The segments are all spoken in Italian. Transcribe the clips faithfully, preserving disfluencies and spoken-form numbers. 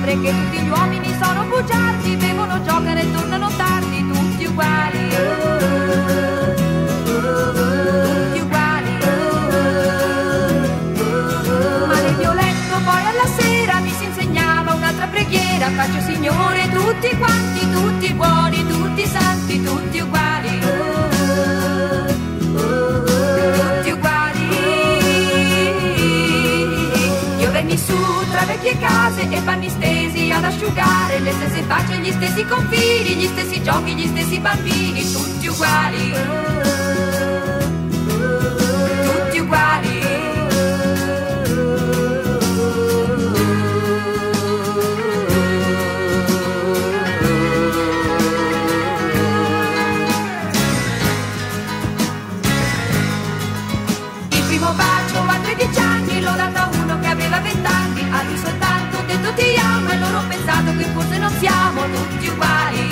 padre che tutti gli uomini sono bugiardi, bevono, giocano e tornano tardi, tutti uguali, tutti uguali. Ma nel mio letto poi alla sera mi si insegnava un'altra preghiera: faccio Signore tutti quanti, tutti buoni, tutti santi, tutti uguali, tutti uguali. Io venni su tra vecchie case e panni stesi ad asciugare, le stesse facce, gli stessi confini, gli stessi giochi, gli stessi bambini, tutti uguali, tutti uguali. Il primo bacio a tredici anni l'ho dato a uno che aveva vent'anni, a lui soltanto ho detto ti amo e loro ho pensato che forse non siamo tutti uguali,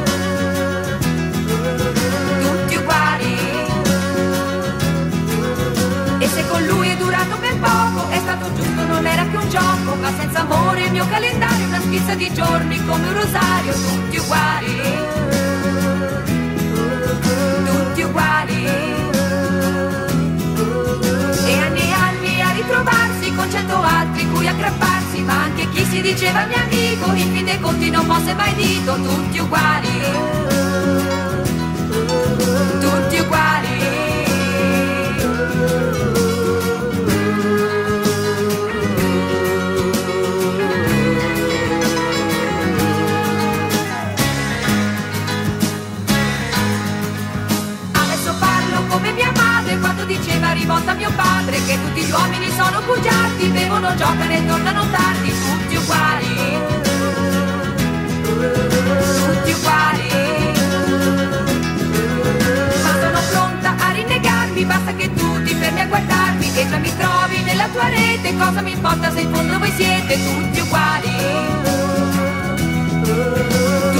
tutti uguali. E se con lui è durato ben poco, è stato giusto, non era che un gioco, ma senza amore il mio calendario è una schizza di giorni come un rosario, tutti uguali, tutti uguali. E anni e anni a ritrovarsi con cento altri cui aggrapparsi, ma anche chi si diceva mio amico in fin dei conti non mosse mai dito, tutti uguali, tutti uguali. Adesso parlo come mia madre quando diceva rivolta a mio padre che tutti gli uomini sono bugiardi, bevono, giocano e tornano tardi, tutti uguali, tutti uguali. Ma sono pronta a rinnegarmi, basta che tu ti fermi a guardarmi e già mi trovi nella tua rete, cosa mi importa se in fondo voi siete tutti uguali,